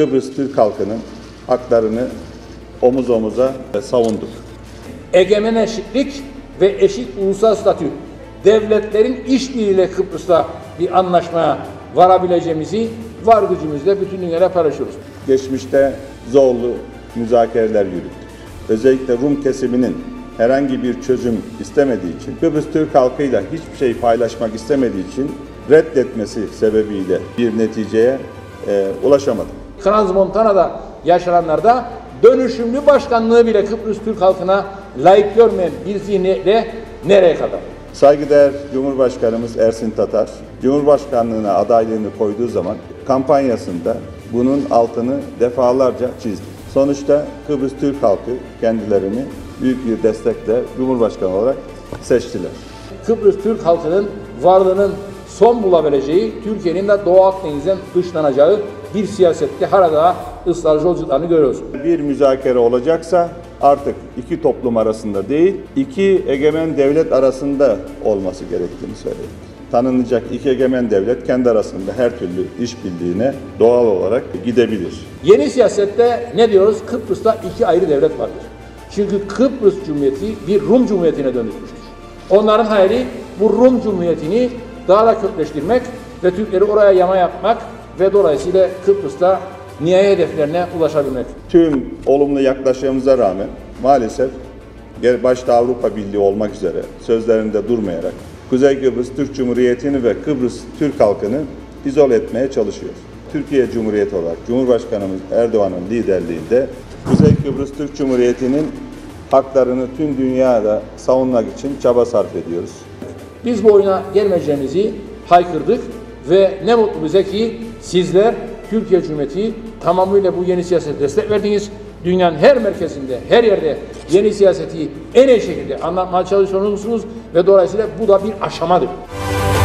Kıbrıs Türk halkının haklarını omuz omuza savunduk. Egemen eşitlik ve eşit ulusal statü, devletlerin işbirliğiyle Kıbrıs'ta bir anlaşmaya varabileceğimizi var gücümüzle bütün dünyaya paylaşıyoruz. Geçmişte zorlu müzakereler yürüttük. Özellikle Rum kesiminin herhangi bir çözüm istemediği için, Kıbrıs Türk halkıyla hiçbir şey paylaşmak istemediği için reddetmesi sebebiyle bir neticeye ulaşamadık. Crans-Montana'da yaşananlarda dönüşümlü başkanlığı bile Kıbrıs Türk halkına layık görmeyen bir zihniyetle nereye kadar? Saygıdeğer Cumhurbaşkanımız Ersin Tatar, Cumhurbaşkanlığına adaylığını koyduğu zaman kampanyasında bunun altını defalarca çizdi. Sonuçta Kıbrıs Türk halkı kendilerini büyük bir destekle Cumhurbaşkanı olarak seçtiler. Kıbrıs Türk halkının varlığının son bulabileceği, Türkiye'nin de Doğu Akdeniz'den dışlanacağı bir siyasette hala daha ısrarcı olacaklarını görüyoruz. Bir müzakere olacaksa artık iki toplum arasında değil, iki egemen devlet arasında olması gerektiğini söyledik. Tanınacak iki egemen devlet kendi arasında her türlü işbirliğine doğal olarak gidebilir. Yeni siyasette ne diyoruz? Kıbrıs'ta iki ayrı devlet vardır. Çünkü Kıbrıs Cumhuriyeti bir Rum Cumhuriyeti'ne dönüşmüştür. Onların hayali bu Rum Cumhuriyeti'ni daha da kökleştirmek ve Türkleri oraya yama yapmak ve dolayısıyla Kıbrıs'ta nihai hedeflerine ulaşabilmek. Tüm olumlu yaklaşımımıza rağmen maalesef başta Avrupa Birliği olmak üzere sözlerinde durmayarak Kuzey Kıbrıs Türk Cumhuriyeti'ni ve Kıbrıs Türk halkını izole etmeye çalışıyor. Türkiye Cumhuriyeti olarak Cumhurbaşkanımız Erdoğan'ın liderliğinde Kuzey Kıbrıs Türk Cumhuriyeti'nin haklarını tüm dünyada savunmak için çaba sarf ediyoruz. Biz bu oyuna gelmeyeceğimizi haykırdık ve ne mutlu bize ki sizler Türkiye Cumhuriyeti tamamıyla bu yeni siyasete destek verdiniz. Dünyanın her merkezinde, her yerde yeni siyaseti en iyi şekilde anlatmaya çalışıyorsunuz ve dolayısıyla bu da bir aşamadır.